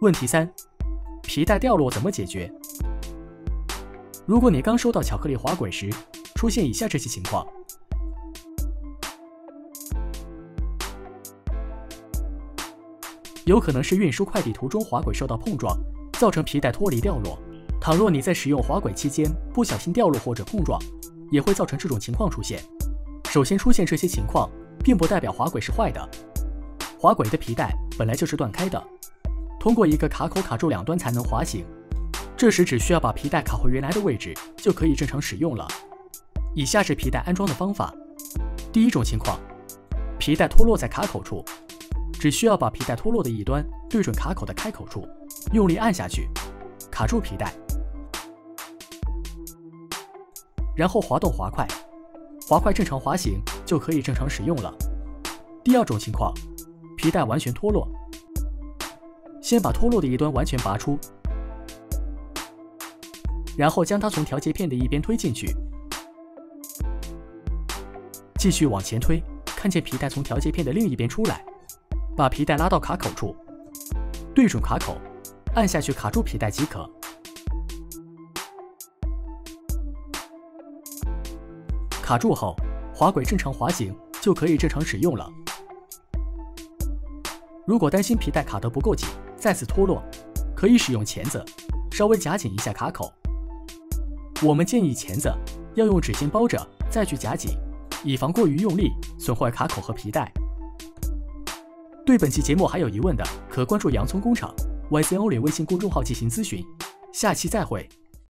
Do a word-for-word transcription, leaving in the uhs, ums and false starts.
问题三：皮带掉落怎么解决？如果你刚收到巧克力滑轨时出现以下这些情况，有可能是运输快递途中滑轨受到碰撞，造成皮带脱离掉落。倘若你在使用滑轨期间不小心掉落或者碰撞，也会造成这种情况出现。首先出现这些情况，并不代表滑轨是坏的。滑轨的皮带本来就是断开的，通过一个卡口卡住两端才能滑行。这时只需要把皮带卡回原来的位置，就可以正常使用了。以下是皮带安装的方法。第一种情况，皮带脱落在卡口处，只需要把皮带脱落的一端对准卡口的开口处，用力按下去，卡住皮带，然后滑动滑块，滑块正常滑行，就可以正常使用了。第二种情况，皮带完全脱落，先把脱落的一端完全拔出，然后将它从调节片的一边推进去，继续往前推，看见皮带从调节片的另一边出来，把皮带拉到卡口处，对准卡口，按下去卡住皮带即可。卡住后，滑轨正常滑行，就可以正常使用了。如果担心皮带卡得不够紧，再次脱落，可以使用钳子稍微夹紧一下卡口。我们建议钳子要用纸巾包着再去夹紧，以防过于用力损坏卡口和皮带。对本期节目还有疑问的，可关注洋葱工厂 Y C Only 微信公众号进行咨询。下期再会。